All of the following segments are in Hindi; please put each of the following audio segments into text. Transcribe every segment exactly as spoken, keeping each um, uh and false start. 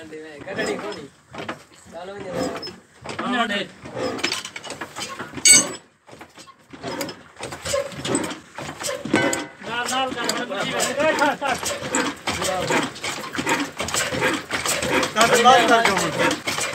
आंटी में कटड़ी कोनी चलो ने अन्नाडे नाल नाल का कुछ काट काट काट बात कर जो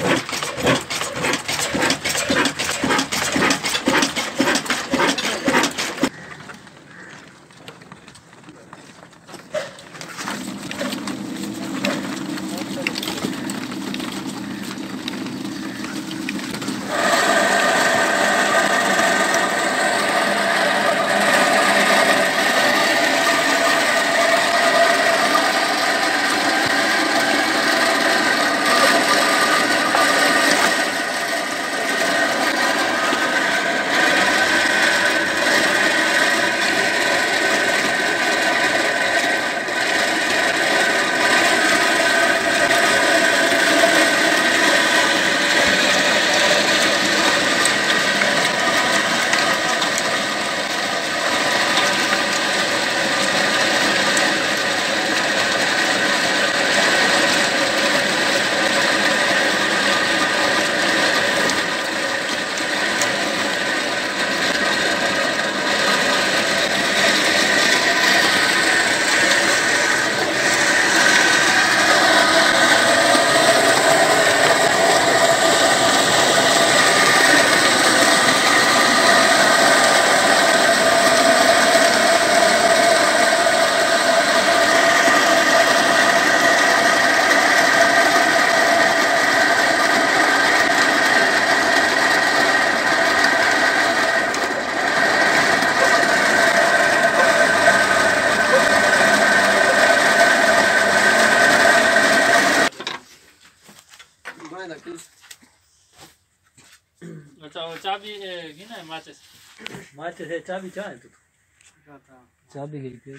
अच्छा वो चाबी की ना माचिस माचिस है चाबी चाहे तो चाबी गई थी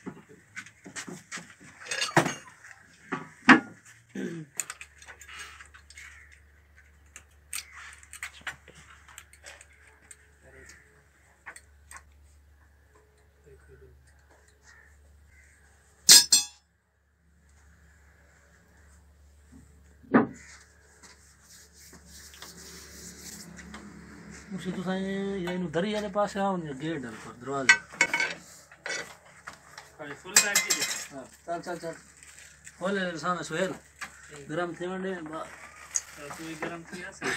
उसे तो साईं ये नु दरी वाले पास आओ ने गेट पर दरवाजे खाली फुल टाइम की हां चल चल चल खोले सामने सुहेल गरम थे वंडे तू गरम किया से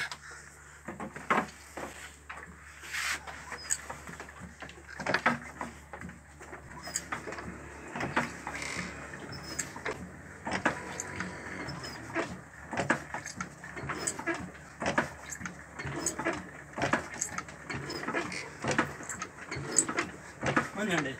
अन्नाडे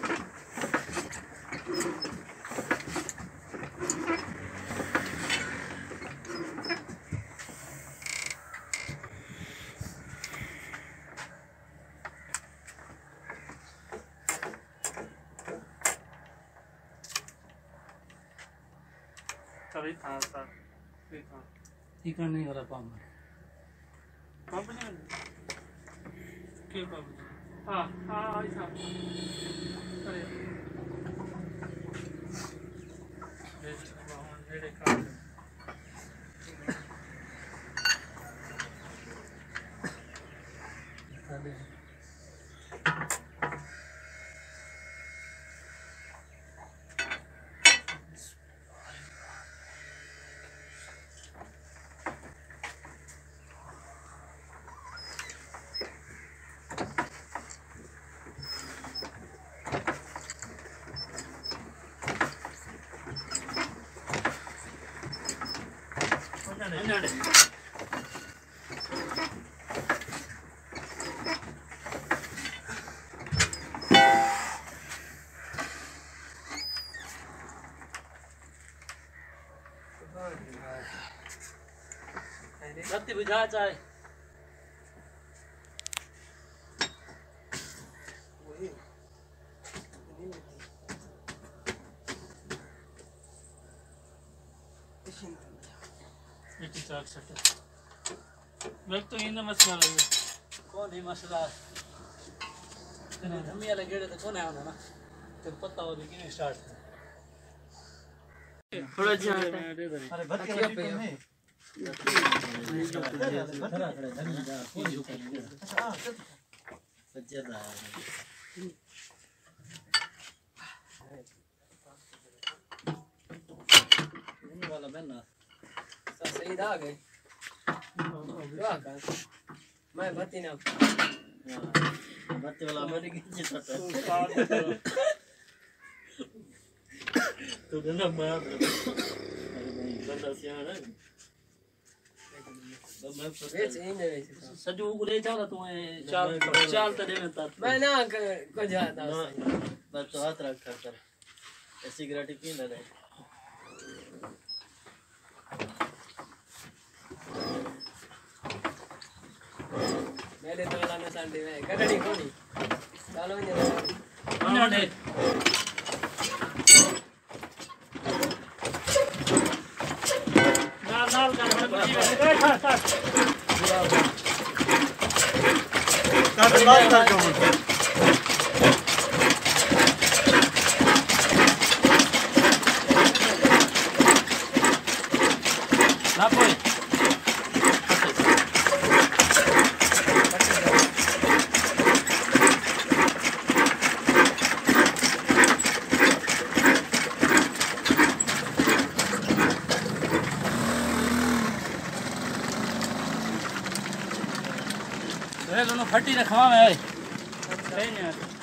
तभी था था ठीक था ठीक नहीं हो रहा पाम कंपनी के कंपनी हां हां ऐसा अरे ये देखा अन्नाडे बत्ती बुझा चाहे इतनी चाक सटे मैं तो इन मसला लगे कौन है मसला तेरे धमिया लगे तो कौन है ना तेरे पता हो कि स्टार्ट थोड़ा ध्यान अरे भत के अच्छा, लड्डू भैया। में वाला बहना सही था गए वाह का मैं भती ना बत्ती वाला मेरे की छोटा तो ना मार बंदा सियाना वेच इन वेच सजू को ले जाओ तू चाल चाल तो देने ता मैं ना को जाता बस तो हाथ रख कर कर सिगरेट पी ले मेरे तो वाला ना संडे में गडड़ी कोनी चलो ये ना दे नाल नाल कर बजी काट काट काट बात कर जो मन ना कोई दोनों फटी रखवा में है